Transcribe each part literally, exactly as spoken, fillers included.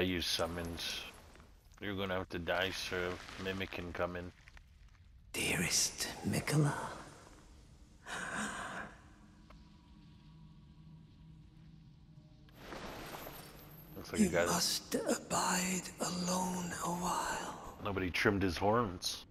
you summoned. You're gonna have to die so Mimic can come in. Dearest Mikola. Looks like You you got must abide alone a while. Nobody trimmed his horns.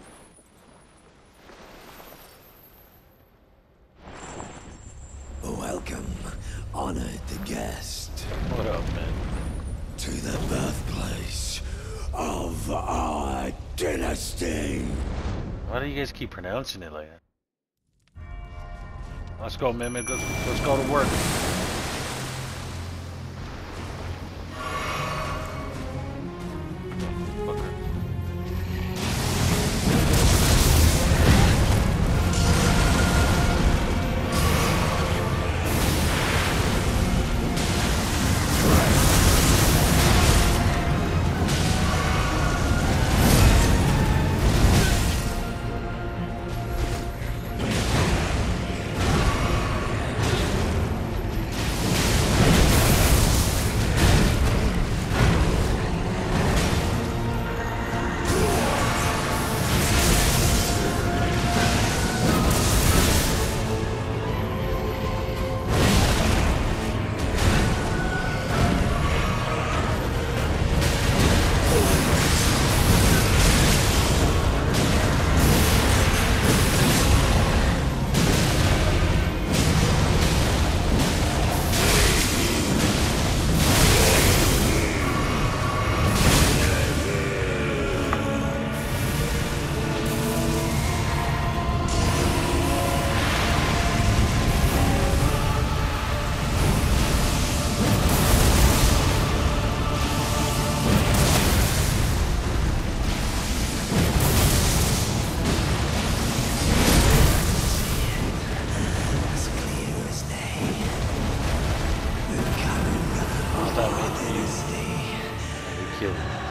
Welcome, honored guest. What up, man? To the birthplace of our dynasty. Why do you guys keep pronouncing it like that? Let's go, Mimic. Let's, let's go to work. Kill him.